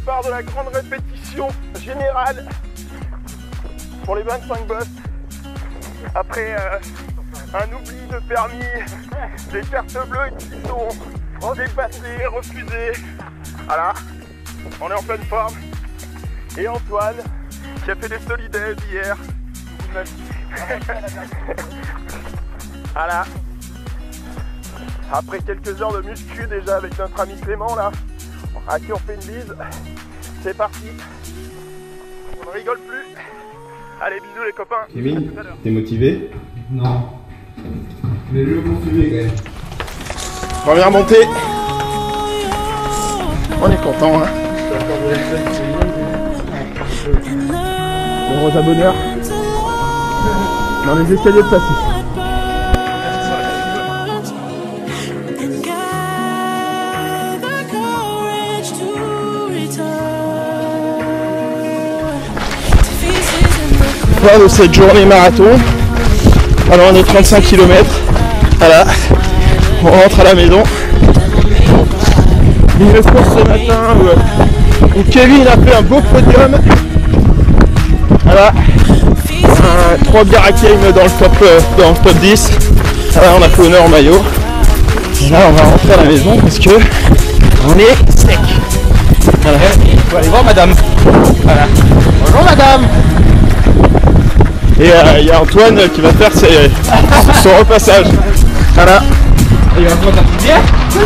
prépare de la grande répétition générale pour les 25 boss. Après un oubli de permis, des cartes bleues qui sont dépassées, refusées. Voilà, on est en pleine forme. Et Antoine qui a fait des solidaires hier. Voilà. Après quelques heures de muscu déjà avec notre ami Clément là, à qui on fait une bise. C'est parti. On ne rigole plus. Allez, bisous les copains. Kevin, t'es motivé? Non. Mais je veux continuer quand même. Première montée. On est content hein. Heureux à bonheur. Dans les escaliers de Passy. Fin de cette journée marathon. Alors on est 35 km. Voilà. On rentre à la maison. Une course ce matin où Kevin a fait un beau podium. Voilà. 3 bières à Kane dans le top 10. Voilà, on a fait honneur au maillot. Et là on va rentrer à la maison parce que on est sec. Voilà. On va aller voir madame. Voilà. Bonjour madame. Et il y a Antoine qui va faire son repassage. Voilà. Et il va prendre ta petite bière.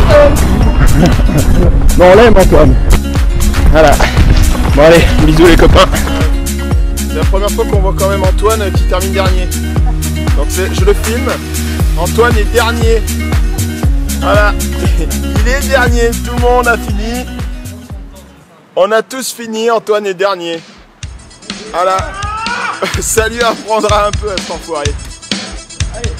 Bon, on l'aime Antoine. Voilà. Bon allez, bisous les copains. C'est la première fois qu'on voit quand même Antoine qui termine dernier. Donc je le filme. Antoine est dernier. Voilà. Il est dernier. Tout le monde a fini. On a tous fini. Antoine est dernier. Voilà. Ça lui apprendra un peu à cet enfoiré. Allez.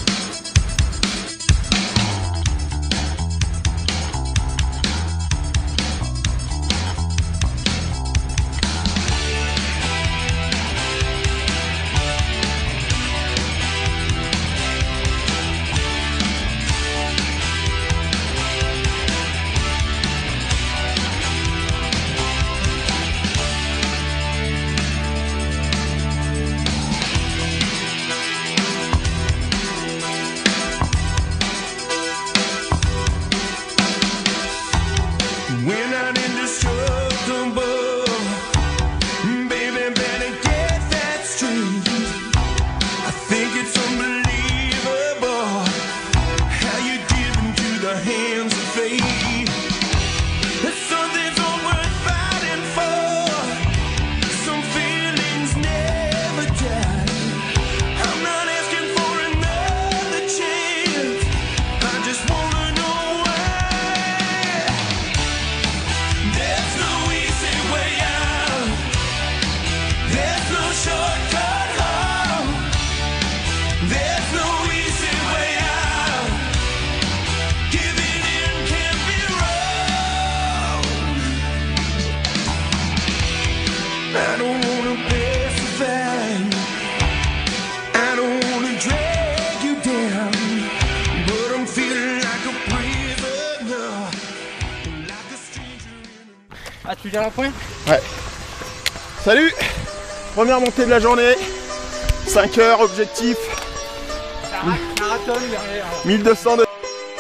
Ah, tu viens à la pointe? Ouais. Salut! Première montée de la journée. 5 heures, objectif. Marathon derrière. 1200 de...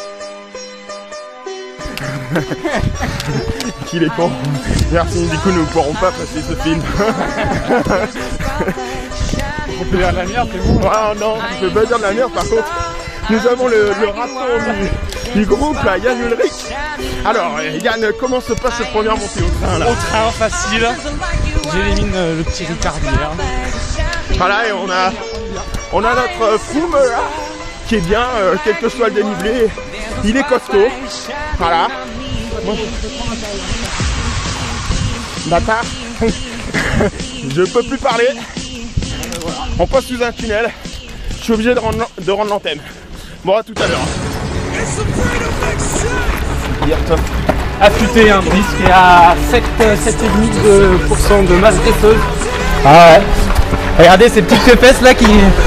Qu'il est con. Merci, du coup nous ne pourrons pas passer ce film. On peut dire de la merde, c'est bon. Ah non, on peut pas dire de la merde. Par contre, nous avons le raton du groupe, là, Yann Ulrich. Alors Yann, comment se passe cette première montée au train là? Au train, facile. J'élimine le petit Ricard hier. Voilà, et on a notre Froome là, qui est bien, quel que soit le dénivelé, il est costaud. Voilà. Bon. Bâtard. Je peux plus parler. On passe sous un tunnel. Je suis obligé de rendre l'antenne. Bon, à tout à l'heure. Affûté, un disque est à 7,5% de masse graisseuse. Ah ouais. Regardez ces petites fesses là qui...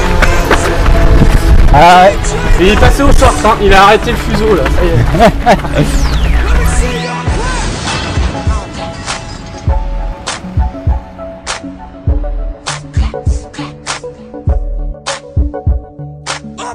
Ah ouais. Et il est passé au short, hein. Il a arrêté le fuseau là, ça y est.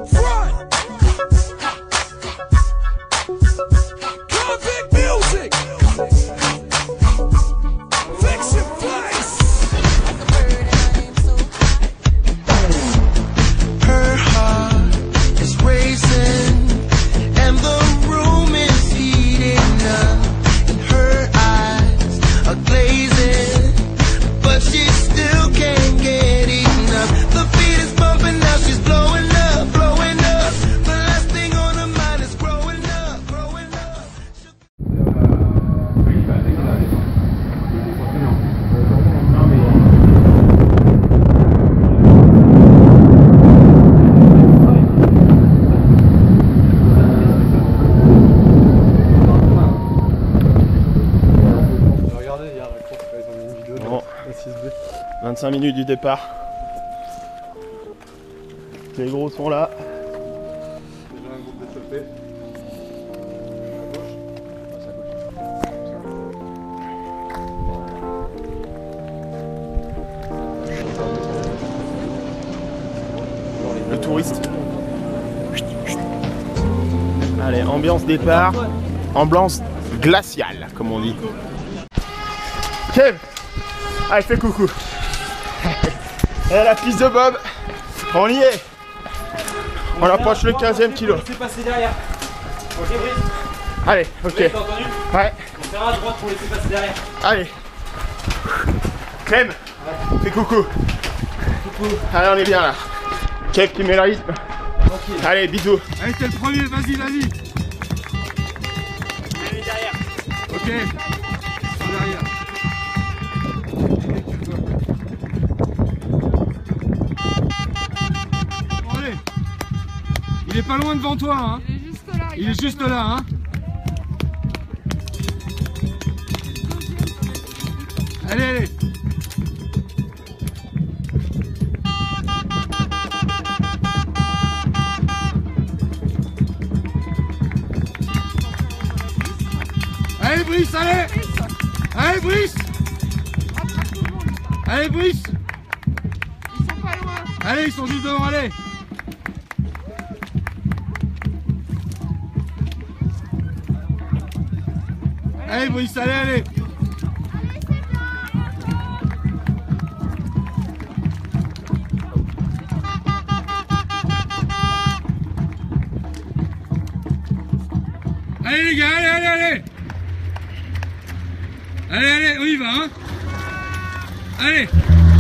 Bon, 25 minutes du départ. Les gros sont là. Déjà un groupe d'échappés. Le touriste. Allez, ambiance départ. Ambiance glaciale, comme on dit. Kev! Allez, fais coucou. Et la piste de Bob. On y est. On approche le 15e kilo. On laisser passer derrière. Ok, Brice? Allez, ok. Brice, t'as entendu? Ouais. On ferra à droite pour laisser passer derrière. Allez. Clem, Ouais. fais coucou. Coucou. Allez, on est bien là. Kev qui met le rythme. Tranquille. Allez, bisous. Allez, t'es le premier, vas-y, vas-y. Allez, derrière. Ok. Sur derrière. Bon, allez. Il est pas loin devant toi, hein. Il est juste là, hein. Allez, allez. Allez Brice, allez. Allez Brice. Allez Brice. Ils sont pas loin. Allez, ils sont juste devant, allez. Allez Brice, allez, allez. Allez les gars, allez, allez, allez. Allez, allez, on y va, hein. Allez.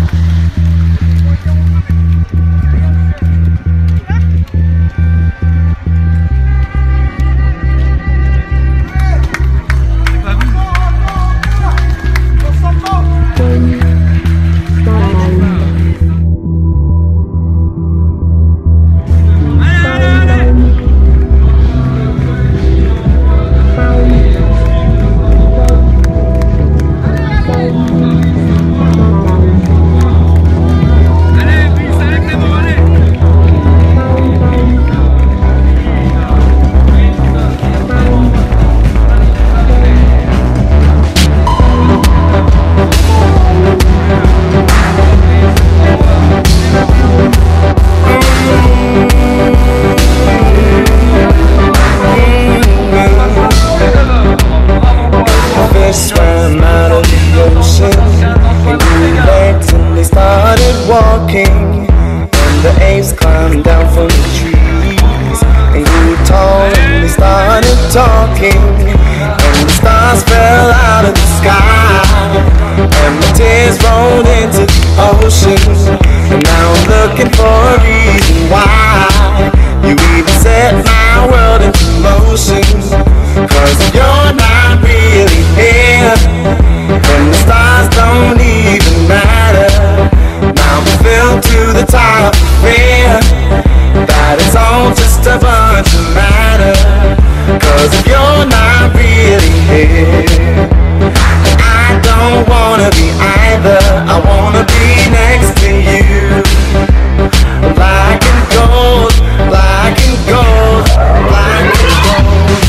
Swam out of the ocean and grew legs and they started walking, and the apes climbed down from the trees and grew tall and they started talking, and the stars fell out of the sky and the tears rolled into the ocean, and now I'm looking for a reason why you even set my world into motion, 'cause you're not really here, and the stars don't even matter. Now I'm filled to the top of fear that it's all just a bunch of matter, 'cause if you're not really here, I don't wanna be either. I wanna be next to you, black and gold, black and gold, black and gold.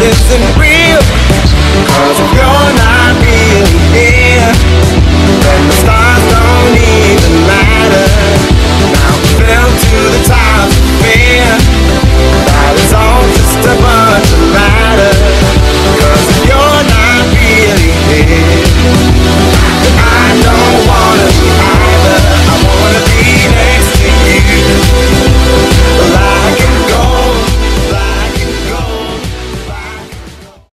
lives in